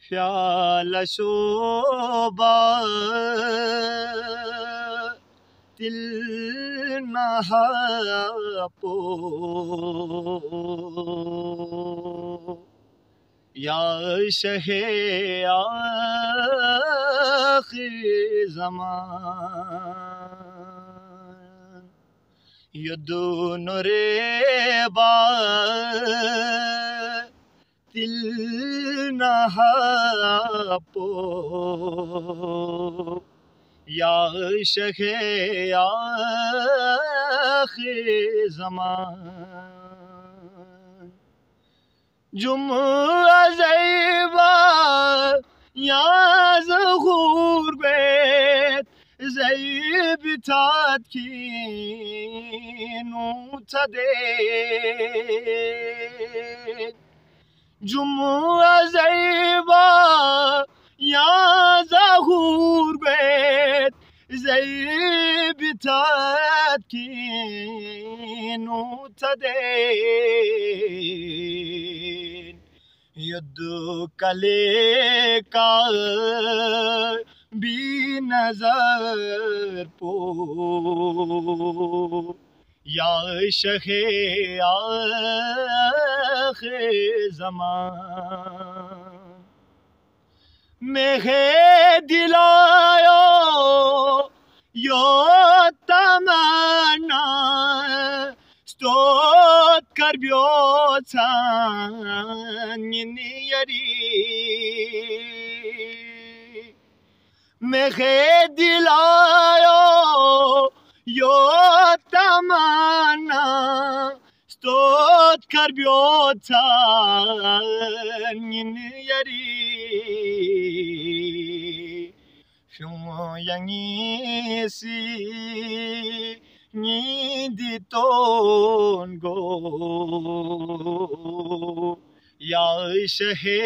प्याला शोबा तिल नहा पो या शहे आखिर ज़मान ये दोनों रे बा तिल नहा पो या शहे आखिर ज़मान जुम ज़ैबा या ज़हूर बेत ज़ैब तात की नूतदे जुम ज़ैबा या ज़हूर बेत ज़ैब तात की नूतदे युद्ध कले का भी नजर पो या शहे आखिर ज़मान मेघे दिलायो यो तमन्ना stot karbiotan yari mehe dilayo yo tamana stot karbiotan yari shumo yangisi ni diton go ya shahe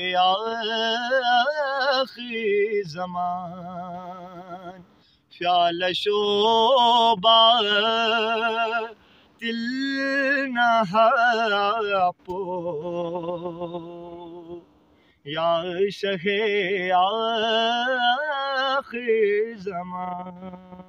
आखिर ज़मान प्याला शोबा तिल नहा पो या शहे आखिर ज़मान।